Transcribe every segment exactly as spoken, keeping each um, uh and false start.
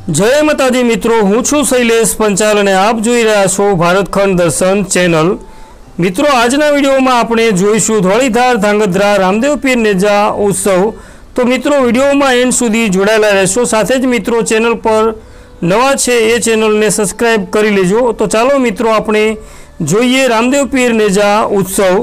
जय माताजी मित्रों, हूँ छू शैलेष पंचाल ने आप जोई रह्या छो भारतखंड दर्शन चेनल। मित्रों, आजना विडियो में आपणे जोईशुं धोळीधार धांगध्रा रामदेव पीर नेजा उत्सव। तो मित्रों, विडियो में एंड सुधी जोड़ायेला रहेशो। साथे ज मित्रों, चेनल पर नवा छे ए चेनल ने सब्सक्राइब करी लेजो। तो चालो मित्रों, आपणे जोईए रामदेव पीर नेजा उत्सव।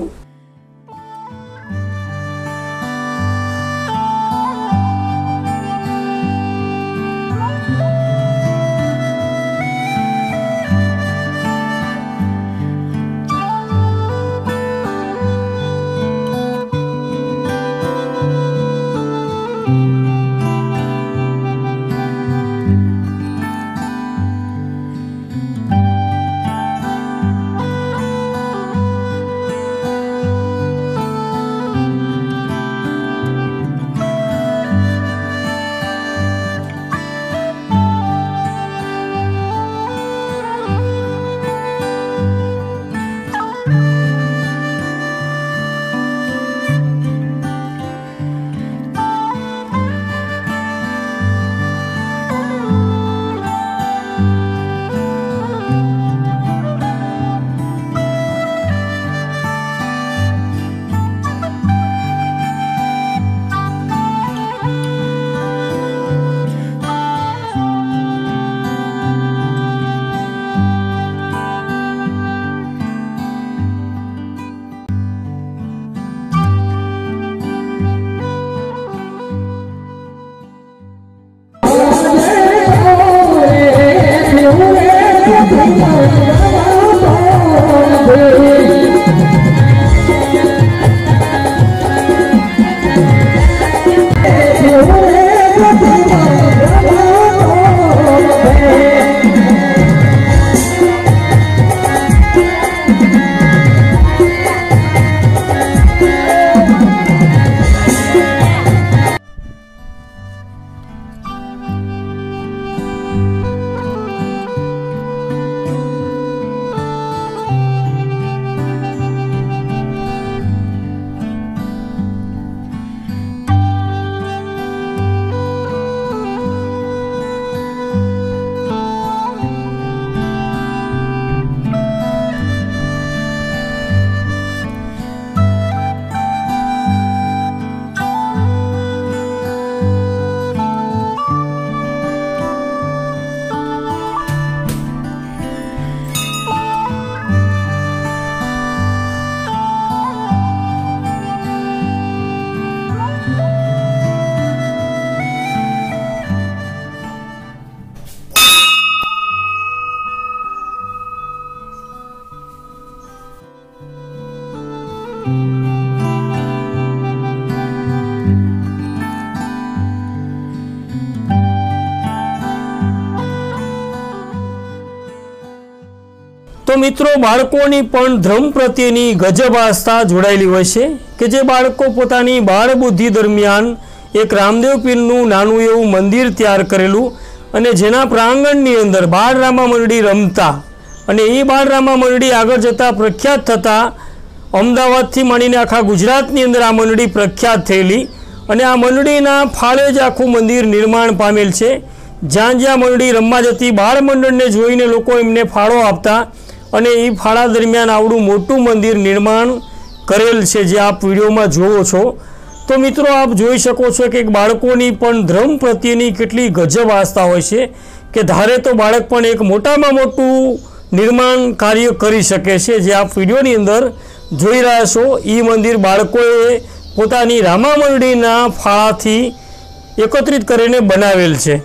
तो मित्रों, बाळकोनी पण धर्म प्रत्येनी गजब आस्था जोड़ायेली होय छे के जे बाळको पोतानी बाळ बुद्धि दरमियान एक रामदेव पीरनुं नानुं एवुं मंदिर तैयार करेलुं अने जेना प्रांगणनी अंदर बाळ रामा मंडळी रमता अने ए बाळ रामा मंडळी आगळ जता प्रख्यात थता अमदावादथी मांडीने आखा गुजरातनी अंदर आ मंडळी प्रख्यात थयेली अने आ मंडळीना फाळे ज आखुं मंदिर निर्माण पामेल छे। ज्यां ज्यां मंडळी रमवा जती बाळ मंडळने जोईने लोको एमने फाळो आपता અને એ ફાળા દરમિયાન આવડું મોટું મંદિર નિર્માણ કરેલ છે જે આપ વિડીયોમાં જોવો છો। તો મિત્રો, આપ જોઈ શકો છો કે બાળકોની પણ ધર્મ પ્રત્યેની કેટલી ગજબ આસ્થા હોય છે કે ધારે તો બાળક પણ એક મોટામાં મોટું નિર્માણ કાર્ય કરી શકે છે। જે આપ વિડીયોની અંદર જોઈ રહ્યા છો એ મંદિર બાળકોએ પોતાની રામા મંડળીના ફાળાથી એકત્રિત કરીને બનાવેલ છે।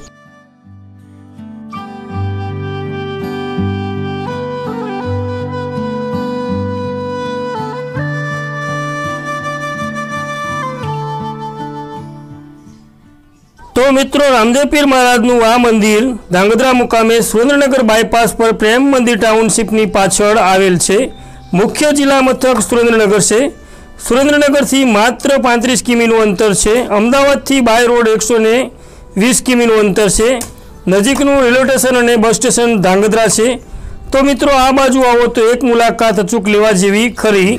तो मित्रों, रामदेव पीर महाराजनु आ मंदिर धांगध्रा मुकामे सुरेन्द्रनगर बायपास पर प्रेम मंदिर टाउनशीपनी पाछळ आवेल छे। मुख्य जिला मथक सुरेन्द्रनगर छे। सुरेन्द्रनगरथी मात्र पैंतीस किमीनुं अंतर छे। अमदावादथी बाय रोड एक सौ वीस किमीनुं अंतर छे। नजीकनुं रेलवे स्टेशन अने बस स्टेशन धांगध्रा छे। तो मित्रों, आ बाजू आवो तो एक मुलाकात अचूक लेवा जेवी खरी।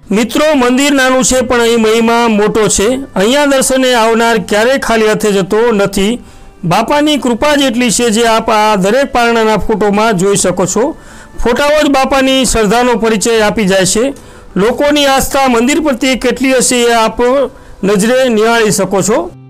મિત્રો, મંદિર નાનું છે પણ અહીં મહિમા મોટો છે। અહીંયા દર્શને આવનાર ક્યારેય ખાલી હાથે જતો નથી। બાપાની કૃપા જ એટલી છે જે આપ આ દરેક પારણાના ફોટોમાં જોઈ શકો છો। ફોટાઓ જ બાપાની શ્રદ્ધાનો પરિચય આપી જાય છે। લોકોની આસ્થા મંદિર પ્રત્યે કેટલી હશે એ આપ નજરે નિહાળી શકો છો।